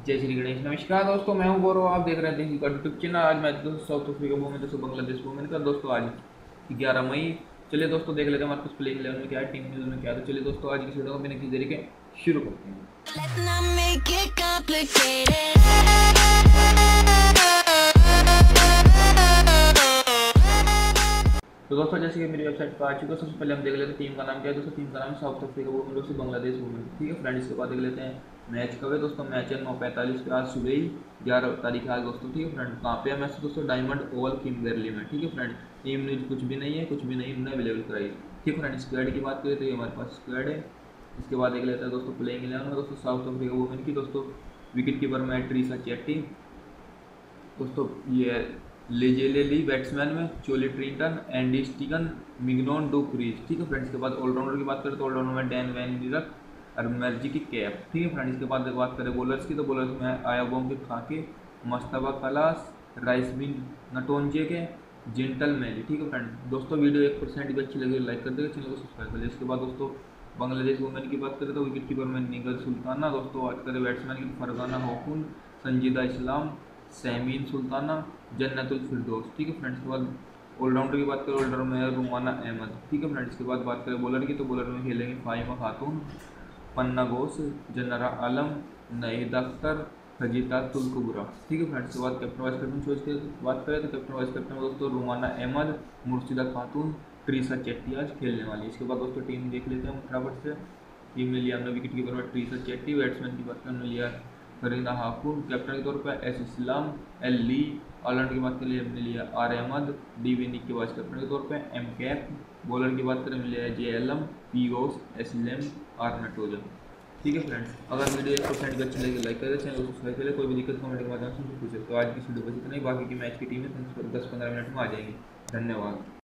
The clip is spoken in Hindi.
जय श्री गणेश। नमस्कार दोस्तों, मैं हूं गौरव, आप देख रहे हैं देसी का यूट्यूब चैनल। आज मैच दोस्तों साउथ अफ्रीका वुमेन दोस्तों बांग्लादेश वुमेन का दोस्तों आज 11 मई। चलिए दोस्तों देख लेते हैं हमारे पास प्लेइंग 11 में क्या है, टीम न्यूज़ में क्या है। तो चलिए दोस्तों आज की वीडियो को बिना किसी देरी के शुरू करते हैं। तो दोस्तों जैसे कि मेरी वेबसाइट पर आ चुका है, सबसे पहले हम देख लेते हैं टीम का नाम क्या है। दोस्तों टीम का नाम साउथ अफ्रीका वुमेन दोस्तों बांग्लादेश वुमेन, ठीक है फ्रेंड। इसके बाद देख लेते हैं मैच कब है। दोस्तों मैच है 9:45 पे, आज सुबह ही 11 तारीख आज दोस्तों, ठीक है फ्रेंड। कहाँ पे है मैच दोस्तों? डायमंड ओवल किम्बरली में, ठीक है फ्रेंड। टीम न्यूज कुछ भी नहीं है, कुछ भी नहीं हमने अवेलेबल कराई, ठीक है फ्रेंड। स्क्वाड की बात करें तो ये हमारे पास स्क्वाड है। इसके बाद देख लेते हैं दोस्तों प्लेइंग 11 में दोस्तों साउथ अफ्रीका वुमेन की। दोस्तों विकेट कीपर में ट्रीसा चेट्टी, दोस्तों ये लेजेलेली बैट्समैन में Chloe Tryon, Andie Steyn, Mignon du Preez, ठीक है फ्रेंड्स। इसके बाद ऑलराउंडर की बात करें तो ऑलराउंडर में डैन वैन डिरक और मर्जी की कैप, ठीक है फ्रेंड्स। इसके बाद बात करें बॉलर्स की तो बॉलर्स में आयाबोम के खाके, मस्तबा कलास, राइसबिन नटोंजे के, जेंटल मैली, ठीक है फ्रेंड। दोस्तों वीडियो 1% भी अच्छी लगे लाइक कर देगा, चैनल को सब्सक्राइब कर दे। इसके बाद दोस्तों बांग्लादेश वुमेन की बात करें तो विकेट कीपर में निगर सुल्ताना, दोस्तों बात करें बैट्समैन की फरगाना होकुन, संजीदा इस्लाम, सैमीन सुल्ताना, जन्नतुल फिरदौस, ठीक है फ्रेंड्स। के बाद ऑलराउंडर की बात करें, ऑलराउंडर में रुमाना अहमद, ठीक है फ्रेंड्स। इसके बाद बात करें बॉलर की तो बॉलर में खेलेंगे फाहिमा खातून, पन्ना घोष, जनरा आलम, नईद अख्तर, हजीता तुलकुबरा, ठीक है फ्रेंड्स। इसके बाद कैप्टन वाइस कैप्टन चॉइस की बात करें तो कैप्टन वाइस कैप्टन दोस्तों रुमाना अहमद, मुर्शिदा खातून, ट्रीसा चेट्टी आज खेलने वाली है। इसके बाद दोस्तों टीम देख लेते हैं फटाफट से। टीम में लिया हमने विकेट कीपर में ट्रीसा चेट्टी, बैट्समैन की बात करें लिया फरीदा हाकुन, कैप्टन के तौर पर S Islam, L Lee, all-rounder की बात करें हमने लिया आर अहमद, डी विनिक के वाइस कैप्टन के तौर पर एम कैप, बॉलर की बात करें लिया जे एल एम, पी ओस, एस एम, आर नटोजन, ठीक है फ्रेंड्स। अगर वीडियो 1% की अच्छी लगे लाइक करें, चैनल को सब्सक्राइब करें। कोई भी दिक्कत कमेंट के माध्यम से पूछ सकते हो। आज की वीडियो बस इतना ही, बाकी की मैच की टीमें 10-15 मिनट में आ जाएंगी। धन्यवाद।